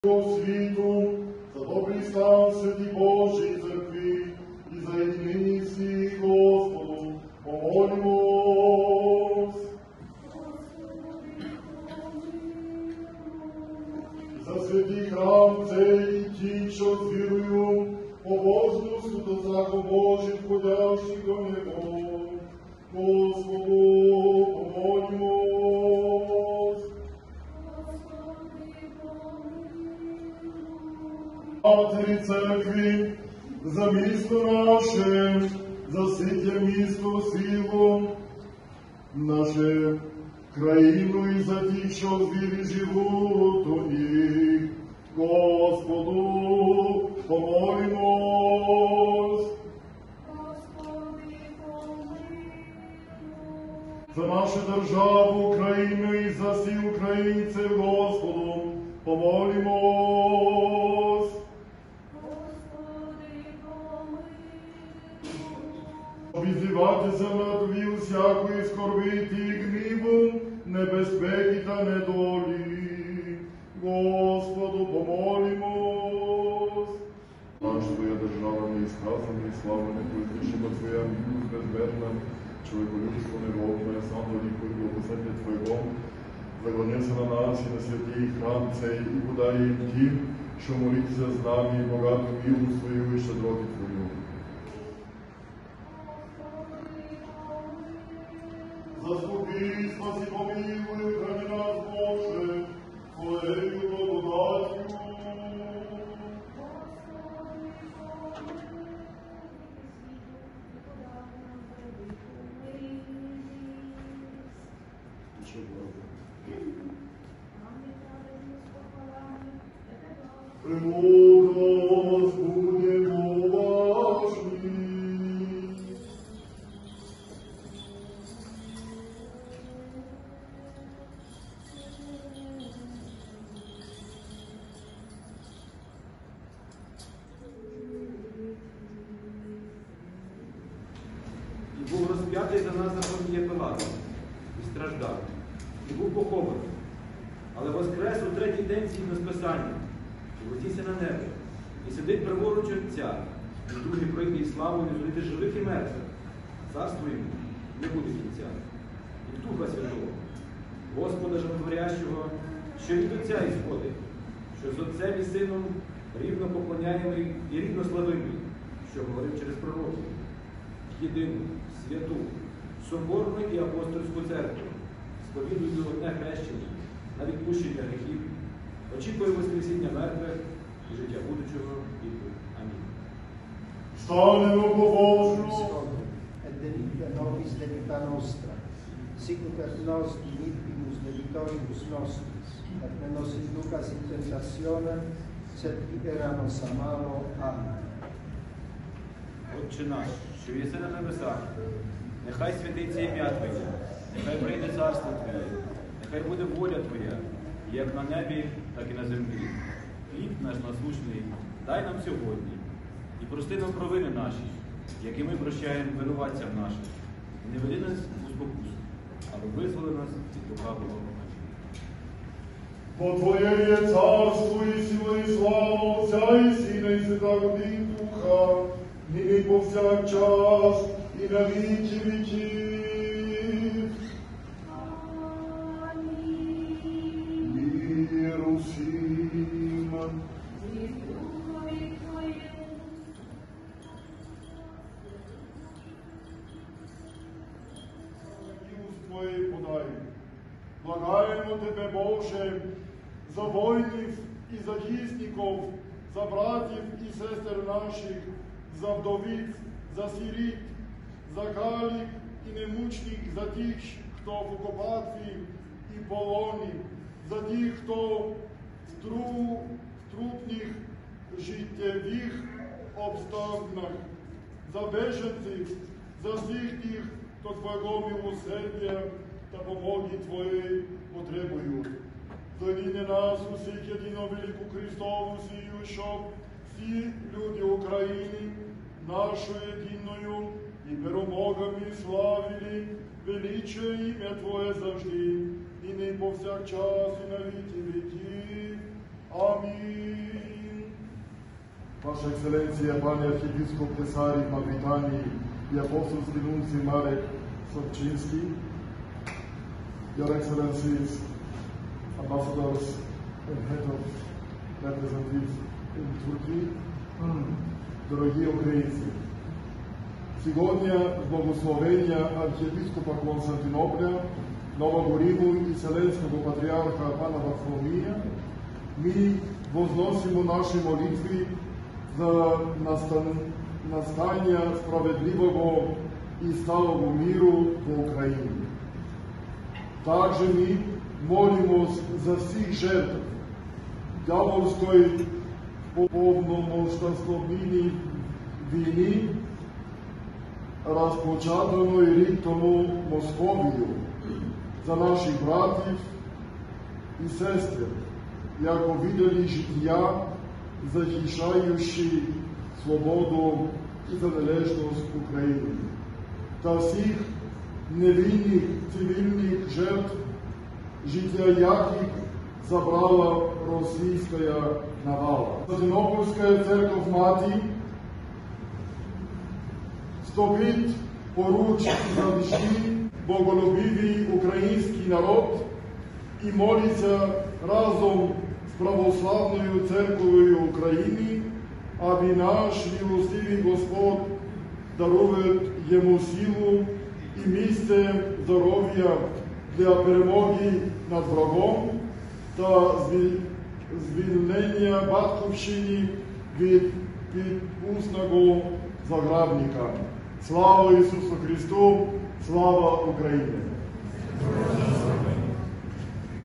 світу, за добрий стан Святій Божій Церкві і за єдині всі, Господу, помолимось. За святий храм цей і ті, що з вірою, побожну святозаку Божих, входящих до Нього, Господу, помолимось. Матері Церкві, за місто наше, за світле місто, силу, наше країну і за тих, що в вірі живуть у них, Господу, помолимось. За нашу державу, Україну і за всіх українців, Господу, помолимось. Відзиватися врагові усякої скорбити і гніву, небезпеки та недолі. Господу, помолимось. Наш Твоя держава неисказана и слава непоиздышима Твоя милость безмерна, човеколюбство неровное, само лихо и благословение Твоего, заклоняйся на нас и на святий храм цей, і подай їм тим, що молиться з нами, і богату милу Свою і щедроту Твою. Заступи, спаси, помилуй, храни нас, Боже, Твоєю благодаттю. Премудрос будемо важні. І був розп'ятий за нас на Понтія Пилата, і страждав, і був похований, але воскрес у третій день згідно з Писанням, і вознісся на небо, і сидить праворуч Отця, і другий прийде і славою судити живих і мертвих. Царство йому не буде кінця. І в Духа Святого, Господа Животворящого, що від Отця ісходить, що з Отцем і Сином рівно поклоняємий і рівно славимий, що говорив через пророків, єдину, святу, соборну і апостольську церкву, сповідую одне хрещення на відпущення гріхів, очікую воскресіння мертвих і життя будучого віку. Амінь. Станемо побожно. Et debita nobis debita nostra, sicut et nos dimittimus debitoribus nostris, et ne nos inducas in tentationem, sed libera nos a malo. Amen. Отче наш, що єси на небесах, нехай святиться ім'я Твоє, нехай прийде царство Твоє, нехай буде воля Твоя, як на небі, так і на землі. Хліб наш насущний дай нам сьогодні, і прости нам провини наші, які ми прощаємо винуватцям нашим. І не веди нас у спокусу, але визволи нас від лукавого. Бо Твоє є царство і сила і слава Отця і Сина і Святого Духа, нині повсякчас і на віки віків. Миру всім. Твої подай. Благаємо Тебе, Боже, за воїнів і захисників, за братів і сестер наших, за вдовиць, за сиріт, за калік і немучних, за тих, хто в окупації і полоні, за тих, хто в трудних життєвих обставинах, за беженців, за всіх тих, хто Твого милосердя та помоги Твоєї потребують. Зверни нас усіх єдино велику Христову сію, щоб всі люди України нашу єдиною і перемогами славили величие ім'я Твоє завжди, і не повсякчас, і на віки віків. Амінь. Ваша Екселенція, пане архієпископ Тесарій Мавританії і апостольський нунцій Марек Собчинський, Your Excellencies, Ambassadors and Head of Representatives in Turkey, дорогі українці, сьогодні з благословення архієпископа Константинопля, Нового Риму і Вселенського патріарха пана Варфоломія ми возносимо наші молитви за настання справедливого і сталого миру в Україні. Также ми молимось за всіх жертв дьявольської повномасштабної війни, розпочатої рік тому Московією, за наших братів і сестер, як видали життя, захищаючи свободу і залежність України, та всіх невинних цивільних жертв, життя яких забрала російська навала. Константинопольська церковь-мати стоїть поруч і захищає боголюбивий український народ і молиться разом з Православною Церквою України, аби наш милостивий Господь дарує йому силу і місце здоров'я для перемоги над врагом та звільнення Батьківщини від підпусного загарбника. Слава Ісусу Христу! Слава Україні!